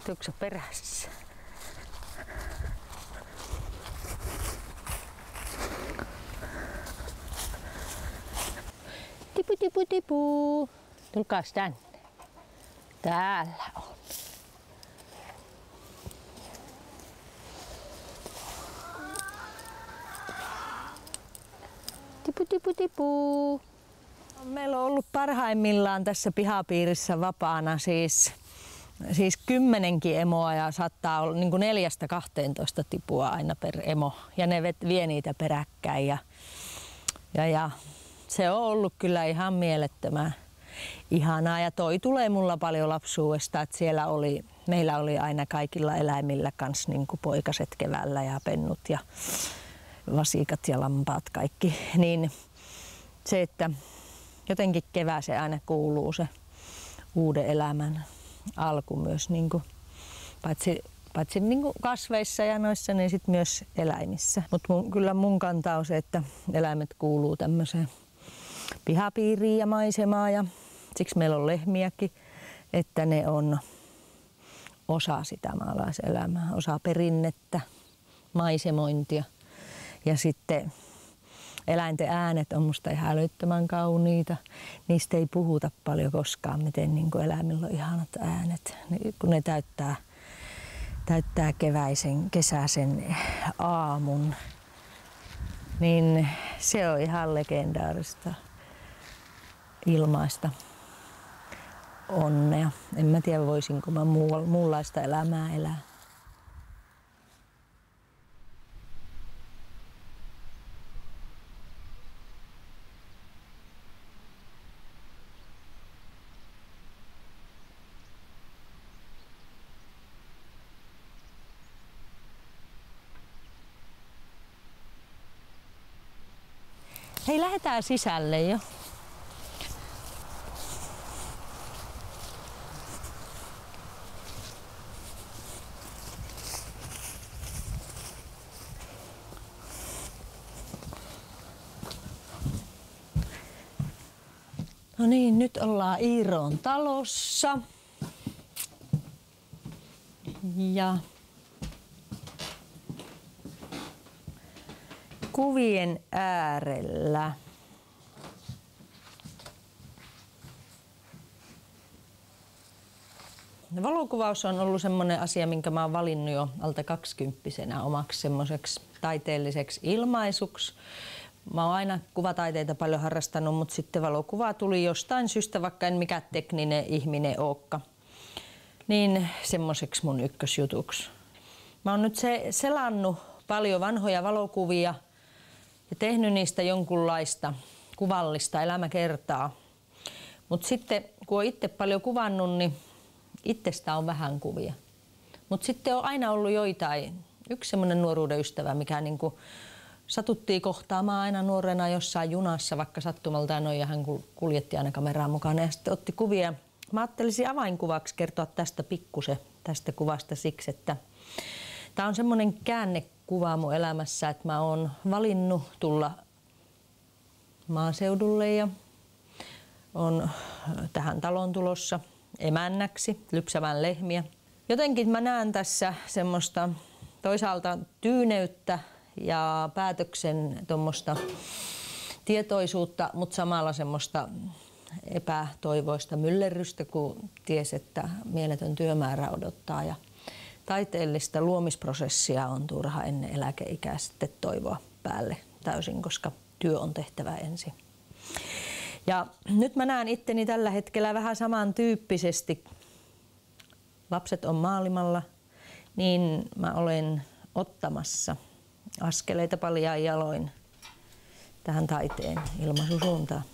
Tuutko sä perässä? Tipu tipu tipu. Tulkaas tänne. Täällä on. Tipu tipu tipu. Meillä on ollut parhaimmillaan tässä pihapiirissä vapaana siis 10 emoa ja saattaa olla niin kuin 4–12 tipua aina per emo. Ja ne vie niitä peräkkäin ja se on ollut kyllä ihan mielettömän ihanaa ja toi tulee mulla paljon lapsuudesta, että meillä oli aina kaikilla eläimillä kans niin kuin poikaset keväällä ja pennut ja vasikat ja lampaat kaikki. Niin se, että jotenkin kevääseen aina kuuluu se uuden elämän alku myös niin kuin, paitsi niin kuin kasveissa ja noissa, niin sit myös eläimissä. Mutta kyllä mun kanta on se, että eläimet kuuluu tämmöiseen pihapiiriin ja maisemaan ja siksi meillä on lehmiäkin, että ne on osa sitä maalaiselämää, osa perinnettä, maisemointia ja sitten eläinten äänet on musta ihan älyttömän kauniita. Niistä ei puhuta paljon koskaan, miten niin kuin eläimillä on ihanat äänet, kun ne täyttää kesäisen aamun. Niin se on ihan legendaarista ilmaista onnea. En mä tiedä, voisinko mä muunlaista elämää elää. Hei, lähdetään sisälle jo. No niin, nyt ollaan Iiroon talossa. Ja kuvien äärellä. Valokuvaus on ollut semmoinen asia, minkä mä oon valinnut jo alta 20-vuotiaana omaksi semmoiseksi taiteelliseksi ilmaisuksi. Mä oon aina kuvataiteita paljon harrastanut, mutta sitten valokuva tuli jostain syystä, vaikka en mikään tekninen ihminen olekaan, niin semmoiseksi mun ykkösjutuksi. Mä oon nyt selannut paljon vanhoja valokuvia ja tehnyt niistä jonkunlaista kuvallista elämäkertaa. Mutta sitten kun oon itse paljon kuvannut, niin itsestä on vähän kuvia. Mutta sitten on aina ollut joitain. Yksi semmoinen nuoruuden ystävä, mikä niinku satuttiin kohtaamaan aina nuorena jossain junassa, vaikka sattumaltaan noin, ja hän kuljetti aina kameraa mukana ja sitten otti kuvia. Mä ajattelisin avainkuvaksi kertoa tästä pikkusen tästä kuvasta siksi, että tää on semmoinen käännekuva mun elämässä, että mä oon valinnut tulla maaseudulle ja on tähän taloon tulossa emännäksi lypsämään lehmiä. Jotenkin mä näen tässä semmoista toisaalta tyyneyttä ja päätöksen tuommoista tietoisuutta, mutta samalla semmoista epätoivoista myllerrystä, kun ties, että mieletön työmäärä odottaa ja taiteellista luomisprosessia on turha ennen eläkeikää sitten toivoa päälle täysin, koska työ on tehtävä ensin. Ja nyt mä näen itteni tällä hetkellä vähän samantyyppisesti. Lapset on maailmalla, niin mä olen ottamassa askeleita paljain jaloin tähän taiteen ilmaisusuuntaan.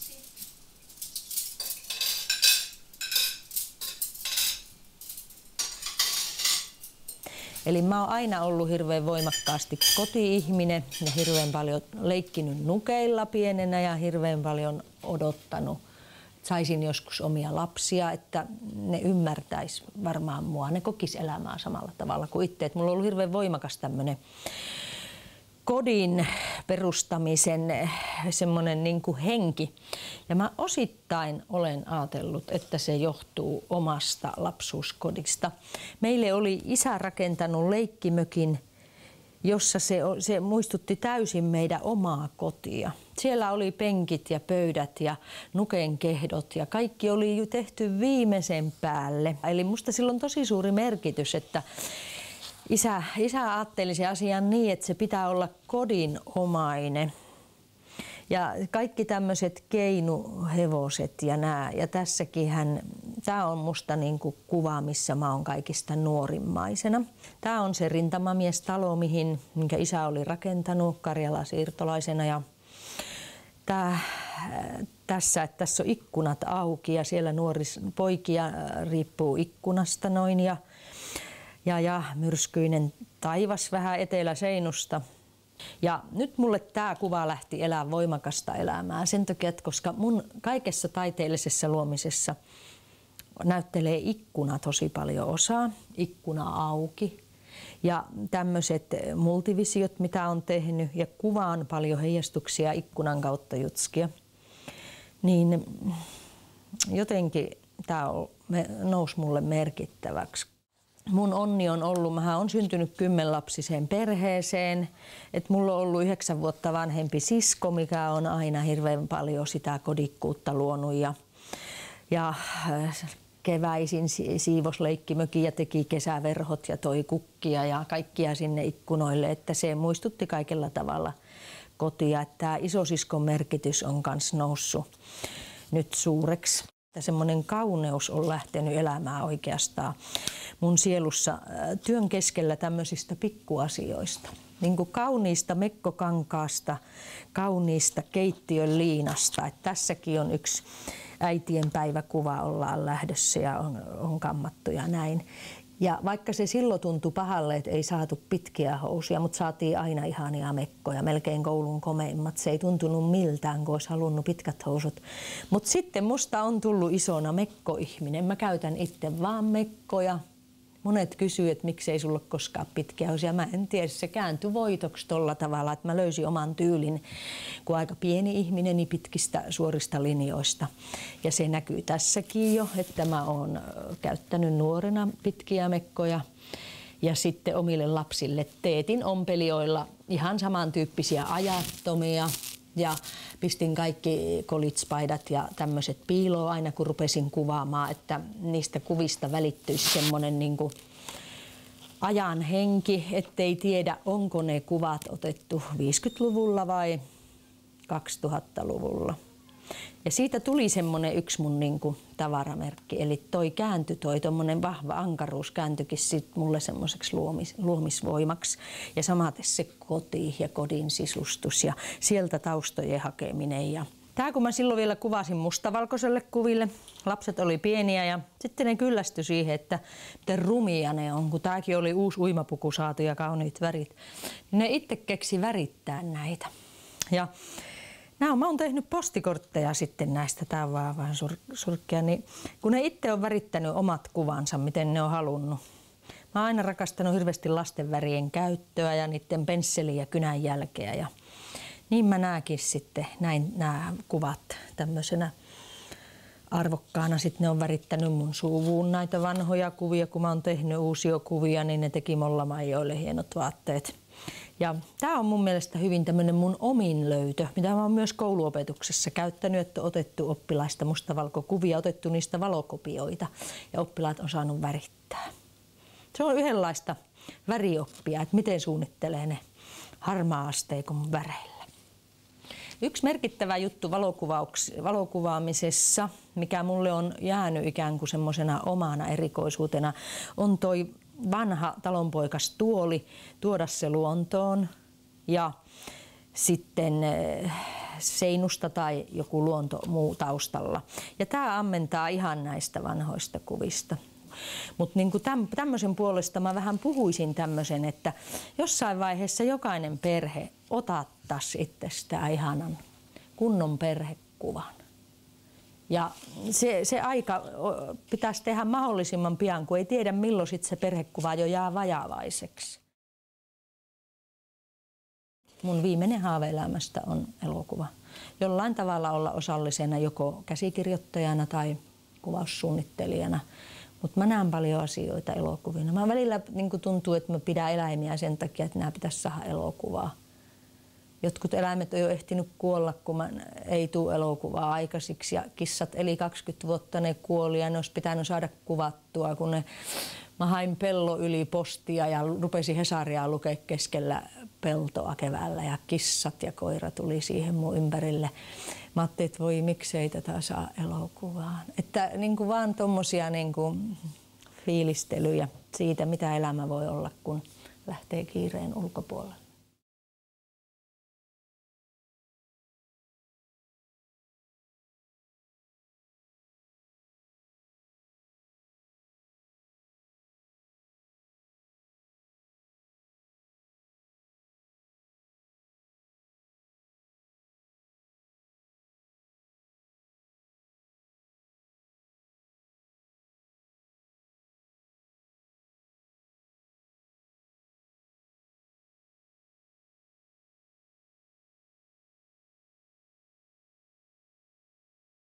Eli mä oon aina ollut hirveän voimakkaasti koti-ihminen ja hirveän paljon leikkinyt nukeilla pienenä ja hirveän paljon odottanut, että saisin joskus omia lapsia, että ne ymmärtäis varmaan mua, ne kokis elämää samalla tavalla kuin itse. Mulla on ollut hirveän voimakas tämmönen kodin perustamisen semmoinen niin kuin henki. Ja mä osittain olen ajatellut, että se johtuu omasta lapsuuskodista. Meille oli isä rakentanut leikkimökin, jossa se muistutti täysin meidän omaa kotia. Siellä oli penkit ja pöydät ja nukenkehdot ja kaikki oli jo tehty viimeisen päälle. Eli musta sillä on tosi suuri merkitys, että isä ajatteli sen asian niin, että se pitää olla kodinomainen. Ja kaikki tämmöiset keinuhevoset ja nää. Ja tässäkin tämä on musta niinku kuva, missä mä oon kaikista nuorimmaisena. Tämä on se rintamamiestalo, minkä isä oli rakentanut karjalasiirtolaisena. Ja tässä on ikkunat auki ja siellä poikia riippuu ikkunasta noin. Ja myrskyinen taivas vähän eteläseinusta. Ja nyt mulle tämä kuva lähti elää voimakasta elämää sen takia, että koska mun kaikessa taiteellisessa luomisessa näyttelee ikkuna tosi paljon osaa, ikkuna auki ja tämmöiset multivisiot, mitä on tehnyt ja kuvaan paljon heijastuksia ikkunan kautta jutskia, niin jotenkin tämä nousi mulle merkittäväksi. Mun onni on ollut, mä oon syntynyt 10-lapsiseen perheeseen, että mulla on ollut 9 vuotta vanhempi sisko, mikä on aina hirveän paljon sitä kodikkuutta luonut ja keväisin siivosi leikkimökin ja teki kesäverhot ja toi kukkia ja kaikkia sinne ikkunoille, että se muistutti kaikella tavalla kotia, että tämä isosiskon merkitys on kans noussut nyt suureksi. Semmoinen kauneus on lähtenyt elämään oikeastaan mun sielussa työn keskellä tämmöisistä pikkuasioista. Niin kuin kauniista mekkokankaasta, kauniista keittiön liinasta. Että tässäkin on yksi äitien päiväkuva, ollaan lähdössä ja on kammattu ja näin. Ja vaikka se silloin tuntui pahalle, että ei saatu pitkiä housuja, mutta saatiin aina ihania mekkoja, melkein koulun komeimmat. Se ei tuntunut miltään, kun olisi halunnut pitkät housut. Mutta sitten musta on tullut isona mekkoihminen. Mä käytän itse vaan mekkoja. Monet kysyy, että miksei sulla ole koskaan pitkiä housuja. Mä en tiedä, se kääntyi voitoksi tolla tavalla, että mä löysin oman tyylin, kun aika pieni ihminen niin pitkistä suorista linjoista. Ja se näkyy tässäkin jo, että mä oon käyttänyt nuorena pitkiä mekkoja. Ja sitten omille lapsille teetin ompelijoilla ihan samantyyppisiä ajattomia. Ja pistin kaikki college-paidat ja tämmöiset piiloon aina kun rupesin kuvaamaan, että niistä kuvista välittyisi semmoinen niin kuin ajan henki, ettei tiedä onko ne kuvat otettu 50-luvulla vai 2000-luvulla. Ja siitä tuli semmoinen yksi mun niin kuin tavaramerkki, eli toi tommonen vahva ankaruus kääntyikin sit mulle semmoiseksi luomisvoimaksi. Ja samaten se koti ja kodin sisustus ja sieltä taustojen hakeminen. Ja tää kun mä silloin vielä kuvasin mustavalkoiselle kuville, lapset oli pieniä ja sitten ne kyllästyi siihen, että miten rumia ne on, kun tääkin oli uusi uimapuku saatu ja kauniit värit. Ne itse keksi värittää näitä. Ja mä oon tehnyt postikortteja sitten näistä, tää on vaan vähän surkea, niin kun ne itse on värittänyt omat kuvansa, miten ne on halunnut. Mä oon aina rakastanut hirveästi lasten värien käyttöä ja niiden pensselin ja kynän jälkeä. Ja niin mä näenkin sitten nämä kuvat tämmöisenä arvokkaana. Sitten ne on värittänyt mun suvuun näitä vanhoja kuvia, kun mä oon tehnyt uusia kuvia, niin ne teki Molla-Maijoille hienot vaatteet. Ja tämä on mun mielestä hyvin tämmöinen mun omin löytö, mitä mä oon myös kouluopetuksessa käyttänyt, että on otettu oppilaista mustavalkokuvia, otettu niistä valokopioita ja oppilaat on saanut värittää. Se on yhdenlaista värioppia, että miten suunnittelee ne harmaa-asteikon väreillä. Yksi merkittävä juttu valokuvaamisessa, mikä mulle on jäänyt ikään kuin semmoisena omana erikoisuutena, on toi vanha talonpoikastuoli, tuoda se luontoon ja sitten seinusta tai joku luonto muu taustalla. Ja tämä ammentaa ihan näistä vanhoista kuvista. Mutta niin tämmöisen puolesta mä vähän puhuisin tämmöisen, että jossain vaiheessa jokainen perhe otattaisi itsestään ihanan kunnon perhekuvan. Ja se aika pitäisi tehdä mahdollisimman pian, kun ei tiedä milloin sit se perhekuva jo jää vajavaiseksi. mun viimeinen haave elämästä on elokuva. Jollain tavalla olla osallisena joko käsikirjoittajana tai kuvaussuunnittelijana. Mutta mä näen paljon asioita elokuvina. Mä välillä niin tuntuu, että mä pidän eläimiä sen takia, että nämä pitäisi saada elokuvaa. Jotkut eläimet on jo ehtinyt kuolla, kun ei tule elokuvaa aikaisiksi. Ja kissat eli 20 vuotta, ne kuoli ja ne olisi pitänyt saada kuvattua, kun mä hain pellon yli postia ja rupesin Hesaria lukea keskellä peltoa keväällä ja kissat ja koira tuli siihen mun ympärille. Mä ajattelin, että voi miksei tätä saa elokuvaan. Että niin kuin vaan tommosia niin kuin fiilistelyjä siitä, mitä elämä voi olla, kun lähtee kiireen ulkopuolelle.